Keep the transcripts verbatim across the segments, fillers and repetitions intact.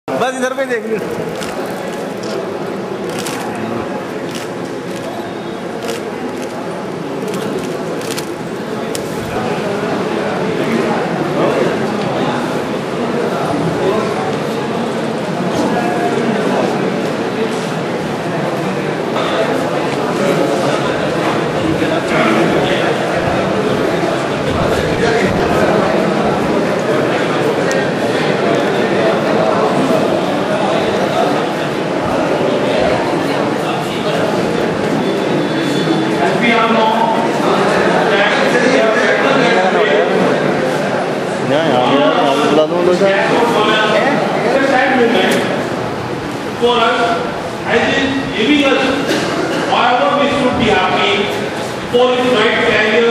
बस इधर पे देख लो। For us, as is giving us whatever we should be happy for his right career.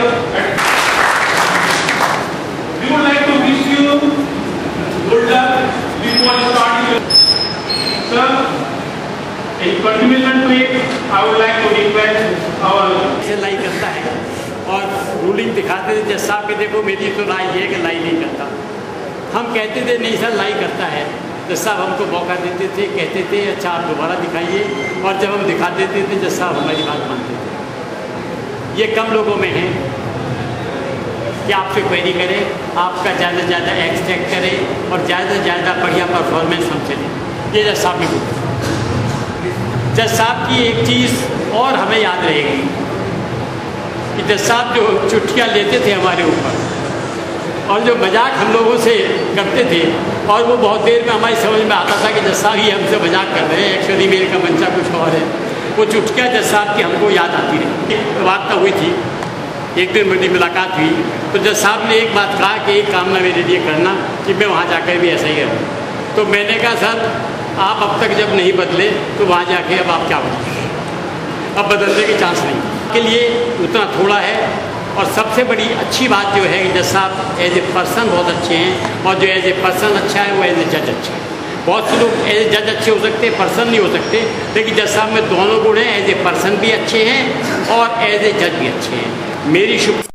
We would like to wish you good luck before starting. Sir, in continuation to it, I would like to request our लाई करता है और ruling दिखाते थे जज साहब के देखो मेरी तो राय ये है कि लाई नहीं करता। हम कहते थे नहीं सर लाई करता है। जज साहब हमको मौका देते थे, कहते थे अच्छा आप दोबारा दिखाइए, और जब हम दिखा देते थे जज साहब हमारी बात मानते थे। ये कम लोगों में है कि आपसे क्वेरी करें, आपका ज़्यादा से ज़्यादा एक्सट्रैक्ट करें और ज़्यादा से ज़्यादा बढ़िया परफॉर्मेंस हमसे दें। ये जज साहब ने बोला। जज साहब की एक चीज़ और हमें याद रहेगी कि जज साहब जो चुटकियाँ लेते थे हमारे ऊपर और जो मजाक हम लोगों से करते थे, और वो बहुत देर में हमारी समझ में आता था कि जज साहब ही हमसे मजाक कर रहे हैं, एक्चुअली मेरे का मंशा कुछ और है। वो चुटकियाँ जज साहब की हमको याद आती रही। वार्ता हुई थी, एक दिन मेरी मुलाकात हुई तो जज साहब ने एक बात कहा कि एक काम ना मेरे लिए करना कि मैं वहाँ जाकर भी ऐसा ही रहूँ। तो मैंने कहा सर आप अब तक जब नहीं बदले तो वहाँ जाके अब आप क्या बदले, अब बदलने की चांस नहीं के लिए उतना थोड़ा है। और सबसे बड़ी अच्छी बात जो है कि जज साहब एज ए पर्सन बहुत अच्छे हैं, और जो एज ए पर्सन अच्छा है वो एज ए जज अच्छा है। बहुत से लोग एज ए जज अच्छे हो सकते हैं, पर्सन नहीं हो सकते, लेकिन जज साहब में दोनों गुण हैं, एज ए पर्सन भी अच्छे हैं और एज ए जज भी अच्छे हैं। मेरी शुभ